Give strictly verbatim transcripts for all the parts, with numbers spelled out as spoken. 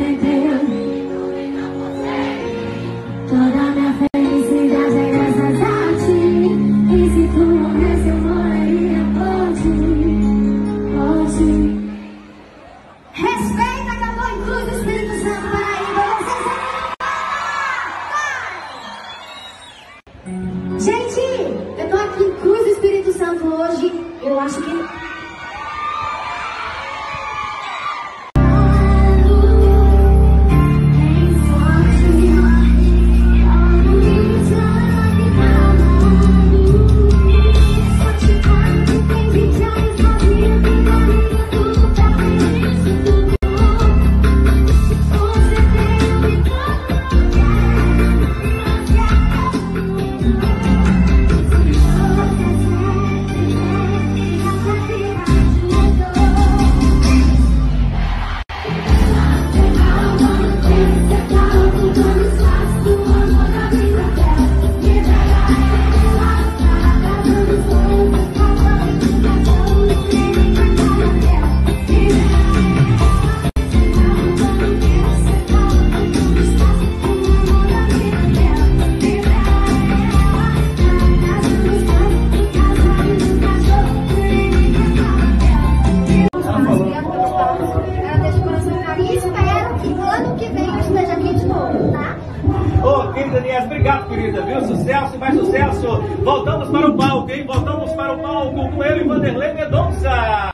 perdeu. Toda minha felicidade é graças a ti. E se tu morresse eu moraria por ti, por ti. Respeita que eu tô em cruz do Espírito Santo, Paraíba. Vocês são... Gente, eu tô aqui em Cruz do Espírito Santo hoje. Eu acho que... Obrigado, querida, viu? Sucesso e mais sucesso. Voltamos para o palco, hein? Voltamos para o palco com ele, Vanderlei Mendonça.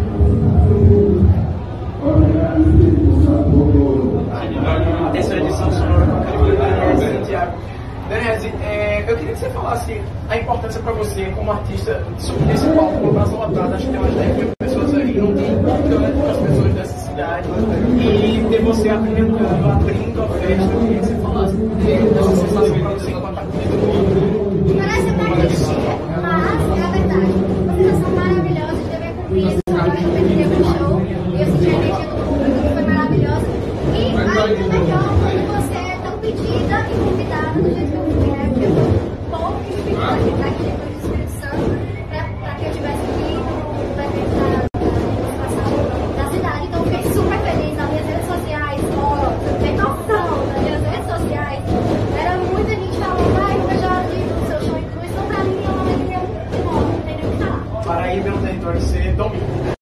A terceira edição sonora com a Caribe Tiago. Denise, é, eu queria que você falasse a importância para você, como artista, subir esse palco com o braço lotado. Acho que tem umas dez mil pessoas aí, não tem público, né, com as pessoas dessa cidade. E ter você apresentando, abrindo a festa. Eu queria que você falasse dessa sensação para você enquanto artista. Parece até clichê, mas é a verdade. Vocês são maravilhosos, eu também cumpri esse sonho, eu perdi o show, e eu senti a energia do público, que foi maravilhosa. E ainda melhor quando você é tão pedida e convidada do jeito que eu